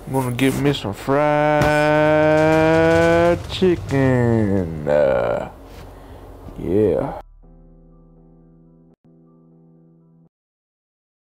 I'm gonna get me some fried chicken. Yeah.